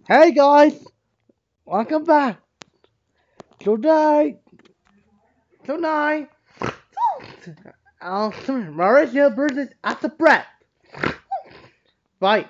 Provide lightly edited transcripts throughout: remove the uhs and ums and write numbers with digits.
Hey guys, welcome back. Today, tonight, Mauricio versus at the Brett. Right.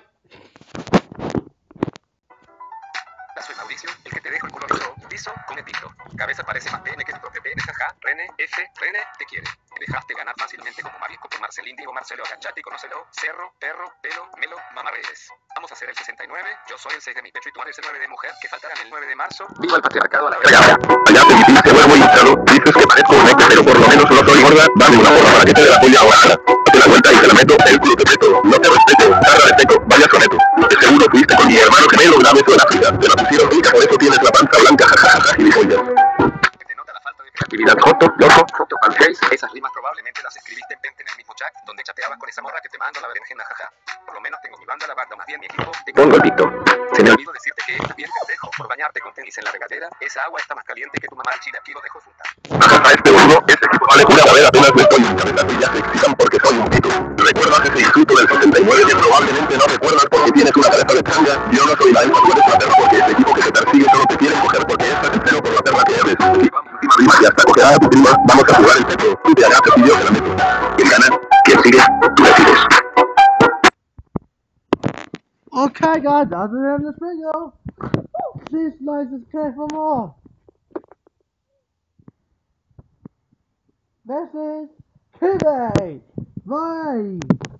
Soy Mauricio, el que te dejo el culo liso con el pito. Cabeza parece más pene que tu propio pene, jaja. Rene, Rene, te quiere. Te dejaste ganar fácilmente como Marisco con Marcelín, Diego, Marcelo, Agachate, conócelo, Cerro, Perro, Pelo, Melo, Mamarreyes. Vamos a hacer el 69, yo soy el 6 de mi pecho y tú eres el 9 de mujer, que faltará el 9 de marzo. ¡Viva el patriarcado a la verga! Allá te dijiste huevo hinchado, dices que parezco un eco, pero por lo menos no soy gorda, dame una porra para que te dé la polla ahora. Date la vuelta y te la meto, el culo te meto, no te respeto, tarda de seco, vaya soneto. De seguro fuiste con mi hermano gemelo una vez en África, te la pusieron rica, por eso tienes la panza blanca, jajajaja, gilipollas. Te nota la falta de creatividad, joto, loco, joto, palface. Esas rimas probablemente las escribiste en el mismo chat, donde chateabas con esa morra que te mando la berenjena, jaja. Por lo menos tengo mi banda, la banda, más bien mi equipo. Pongo el pito. Se me olvidó decirte que estás bien pendejo por bañarte con tenis en la regadera. Esa agua está más caliente que tu mamá de Chile, aquí lo dejo fruta. Jajaja, este boludo, este equipo vale pura madera, apenas me estoy en cabeza y ya se excitan porque soy un pito. ¿Recuerdas ese insulto del 79 que probablemente no recuerdas porque tienes una cabeza de changa? Yo no soy la elfa, tú eres la perra porque este equipo que te persigue solo te quiere coger porque estás entero por la perra que eres. Y vamos, última rima y hasta cogerá a tu prima, vamos a jugar el petro. Tú te agaches y yo te la meto. ¿Quién gana? ¿Quién sigue? Tú decides. Okay guys, that's the end of this video. Please like and subscribe for more. This is Today. Bye.